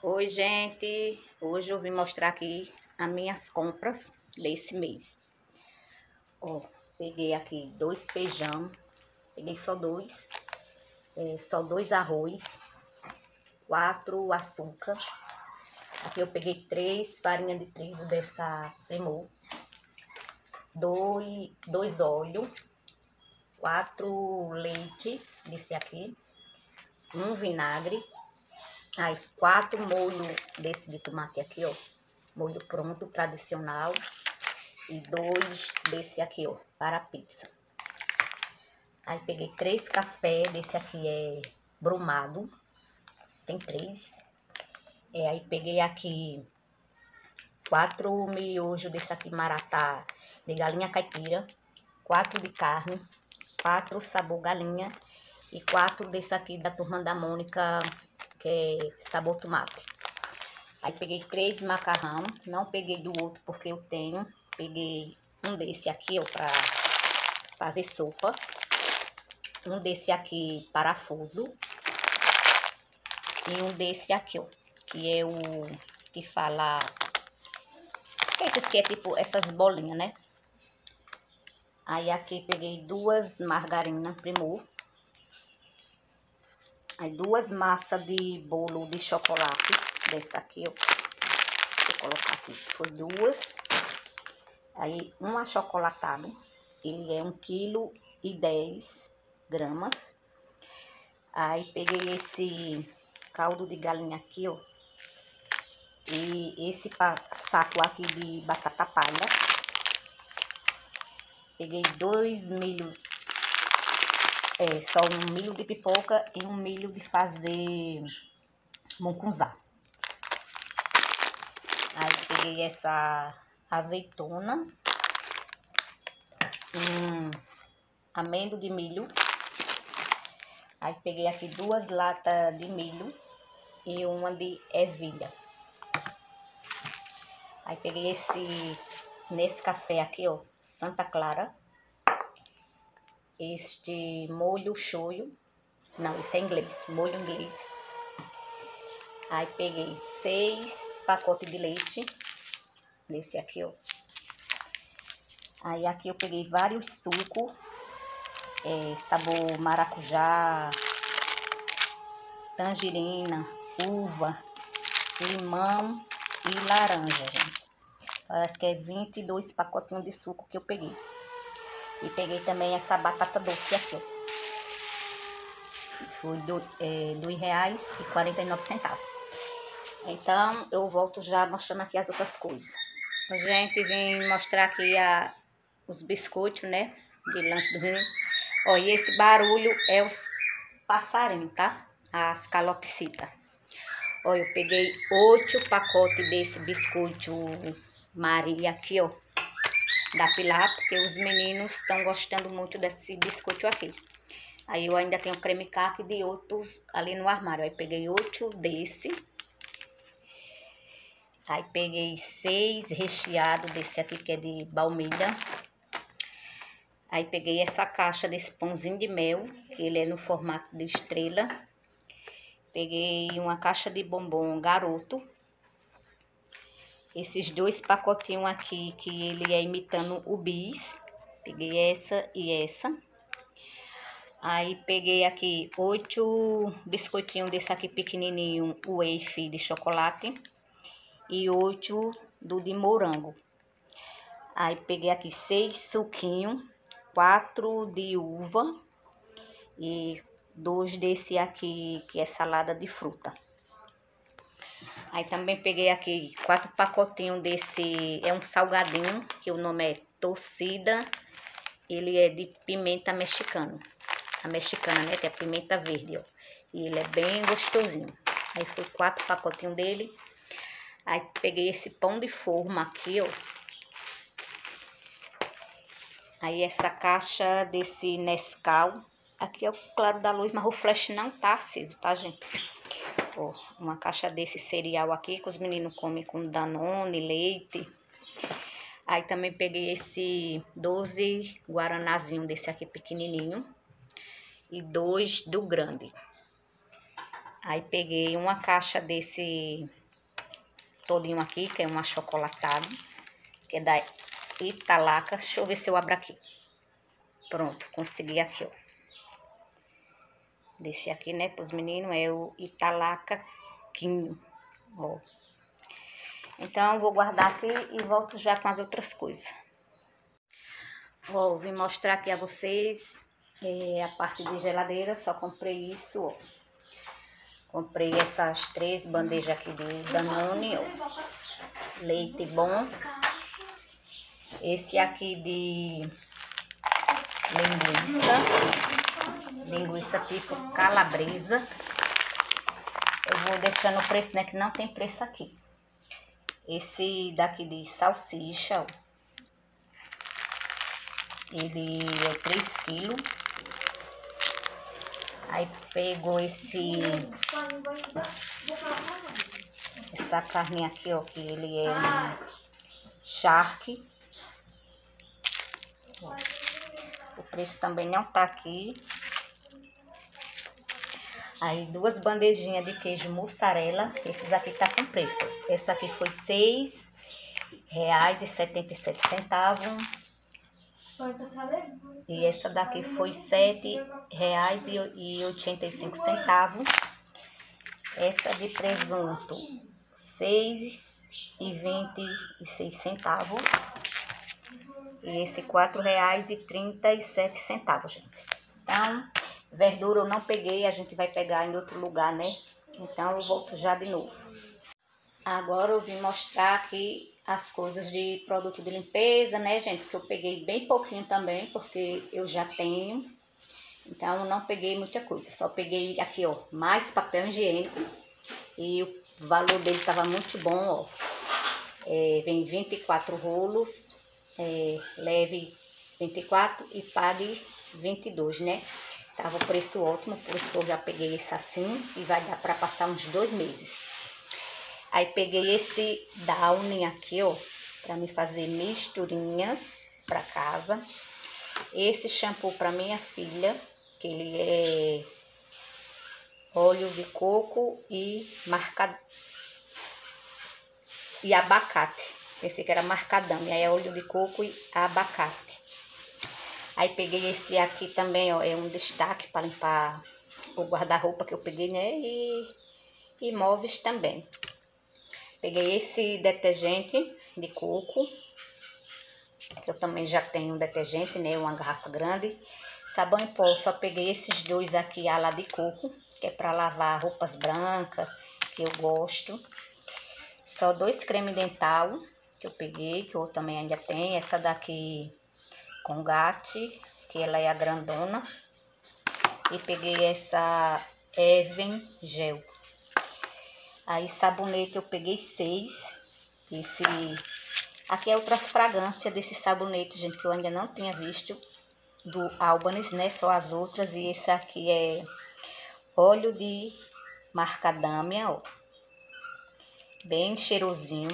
Oi, gente. Hoje eu vim mostrar aqui as minhas compras desse mês. Ó, peguei aqui 2 feijão, peguei só dois, só 2 arroz, 4 açúcar. Aqui eu peguei 3 farinha de trigo dessa Primor, 2 óleo, 4 leite desse aqui, 1 vinagre, aí 4 molho desse de tomate aqui, ó, molho pronto, tradicional. E 2 desse aqui, ó, para pizza. Aí peguei 3 café, desse aqui é brumado. Tem 3. Aí peguei aqui 4 miojos desse aqui maratá de galinha caipira. 4 de carne. 4 sabor galinha. E 4 desse aqui da Turma da Mônica, que é sabor tomate. Aí peguei 3 macarrão. Não peguei do outro porque eu tenho. Peguei um desse aqui, ó, pra fazer sopa. Um desse aqui, parafuso. E um desse aqui, ó, que é o que fala... Esses que é tipo essas bolinhas, né? Aí aqui peguei 2 margarinas Primor. Aí 2 massas de bolo de chocolate. Dessa aqui, ó. Vou colocar aqui. Foi 2. Aí um achocolatado. Ele é 1,10 kg. Aí peguei esse caldo de galinha aqui, ó. E esse saco aqui de batata palha. Peguei 2 milho, só um milho de pipoca e um milho de fazer mungunzá. Aí peguei essa azeitona, amêndoa de milho. Aí peguei aqui 2 latas de milho e uma de ervilha. Aí peguei nesse café aqui, ó, Santa Clara. Este molho shoyu. Não, isso é inglês, molho inglês. Aí peguei 6 pacotes de leite. Desse aqui, ó. Aí aqui eu peguei vários sucos. Sabor maracujá, tangerina, uva, limão e laranja, gente. Parece que é 22 pacotinhos de suco que eu peguei. E peguei também essa batata doce aqui, ó. Foi R$2,49. Então, eu volto já mostrando aqui as outras coisas. Gente, vim mostrar aqui os biscoitos, né? De lanche do Rio. Ó, e esse barulho é os passarinhos, tá? As calopsitas. Ó, eu peguei 8 pacotes desse biscoito Maria aqui, ó. Da Pilar, porque os meninos estão gostando muito desse biscoito aqui. Aí eu ainda tenho creme caqui de outros ali no armário. Aí peguei 8 desse. Aí peguei 6 recheados desse aqui que é de baunilha. Aí peguei essa caixa desse pãozinho de mel, que ele é no formato de estrela. Peguei uma caixa de bombom garoto. Esses 2 pacotinhos aqui, que ele é imitando o bis. Peguei essa e essa. Aí peguei aqui 8 biscoitinhos desse aqui pequenininho, wafer de chocolate. E 8 do de morango. Aí peguei aqui 6 suquinhos, 4 de uva e 2 desse aqui que é salada de fruta. Aí também peguei aqui 4 pacotinhos desse, é um salgadinho, que o nome é Torcida. Ele é de pimenta mexicana. A mexicana, né, que é pimenta verde, ó. E ele é bem gostosinho. Aí foi 4 pacotinhos dele. Aí peguei esse pão de forma aqui, ó. Aí essa caixa desse Nescau. Aqui é o claro da luz, mas o flash não tá aceso, tá, gente? Ó, uma caixa desse cereal aqui que os meninos comem com Danone, leite. Aí também peguei esse 12 guaranazinho desse aqui pequenininho. E 2 do grande. Aí peguei uma caixa desse todinho aqui, que é um achocolatado, que é da Italaca. Deixa eu ver se eu abro aqui. Pronto, consegui aqui, ó. Desse aqui, né, pros meninos, é o Italaca Quinho, ó. Então, vou guardar aqui e volto já com as outras coisas. Ó, vim mostrar aqui a vocês a parte de geladeira. Só comprei isso, ó. Comprei essas 3 bandejas aqui de Danone, ó. Leite bom. Esse aqui de linguiça tipo calabresa. Eu vou deixando o preço, né, que não tem preço aqui. Esse daqui de salsicha, ó. Ele é 3 quilos. Aí pegou essa carne aqui, ó, que ele é um charque. O preço também não tá aqui. Aí 2 bandejinhas de queijo mussarela. Esses aqui tá com preço. Essa aqui foi R$6,77. E essa daqui foi R$7,85. Essa de presunto, R$6,26. E esse R$4,37, gente. Então, verdura eu não peguei, a gente vai pegar em outro lugar, né? Então, eu volto já de novo. Agora eu vim mostrar aqui as coisas de produto de limpeza, né, gente? Que eu peguei bem pouquinho também, porque eu já tenho. Então, eu não peguei muita coisa. Só peguei aqui, ó, mais papel higiênico. E o valor dele tava muito bom, ó. Vem 24 rolos. Leve 24 e pague 22, né? Tava o preço ótimo, por isso que eu já peguei esse assim. E vai dar pra passar uns 2 meses. Aí peguei esse Downy aqui, ó, pra me fazer misturinhas pra casa. Esse shampoo pra minha filha, que ele é óleo de coco e abacate. Pensei que era macadâmia, é óleo de coco e abacate. Aí peguei esse aqui também, ó, é um destaque para limpar o guarda-roupa que eu peguei, né, e móveis também. Peguei esse detergente de coco, que eu também já tenho um detergente, né, uma garrafa grande. Sabão em pó, só peguei esses 2 aqui, ala de coco, que é para lavar roupas brancas, que eu gosto. Só 2 creme dental, que eu peguei, que eu também ainda tenho. Essa daqui com Gatti, que ela é a grandona. E peguei essa Even Gel. Aí sabonete eu peguei 6. Aqui é outras fragrâncias desse sabonete, gente, que eu ainda não tinha visto. Do Albanese, né? Só as outras. E esse aqui é óleo de macadâmia, ó. Bem cheirosinho.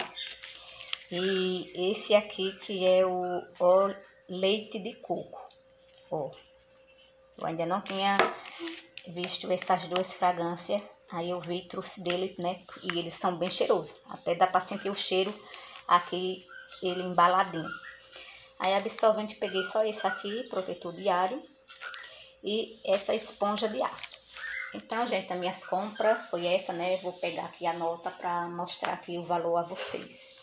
E esse aqui que é o leite de coco, ó. Eu ainda não tinha visto essas 2 fragrâncias. Aí eu vi, trouxe dele, né? E eles são bem cheirosos. Até dá pra sentir o cheiro aqui, ele embaladinho. Aí absorvente peguei só esse aqui, protetor diário. E essa esponja de aço. Então, gente, as minhas compras foi essa, né? Vou pegar aqui a nota pra mostrar aqui o valor a vocês.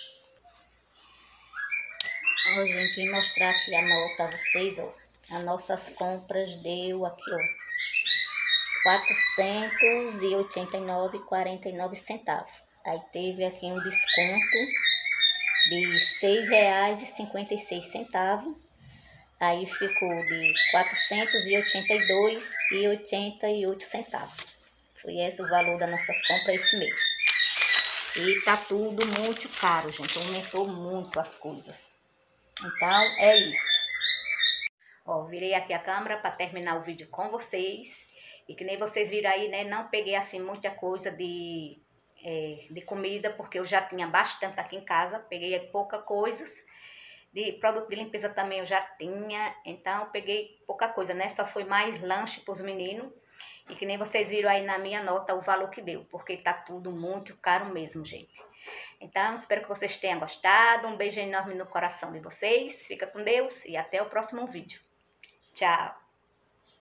Ó, gente, vim mostrar aqui a nota a vocês, ó. As nossas compras deu aqui, ó, R$489,49. Aí teve aqui um desconto de R$6,56. Aí ficou de R$482,88. Foi esse o valor das nossas compras esse mês. E tá tudo muito caro, gente. Aumentou muito as coisas. Então, é isso. Ó, virei aqui a câmera para terminar o vídeo com vocês. E que nem vocês viram aí, né? Não peguei assim muita coisa de comida, porque eu já tinha bastante aqui em casa. Peguei pouca coisas. De produto de limpeza também eu já tinha. Então, eu peguei pouca coisa, né? Só foi mais lanche para os meninos. E que nem vocês viram aí na minha nota o valor que deu, porque tá tudo muito caro mesmo, gente. Então, espero que vocês tenham gostado. Um beijo enorme no coração de vocês. Fica com Deus e até o próximo vídeo. Tchau!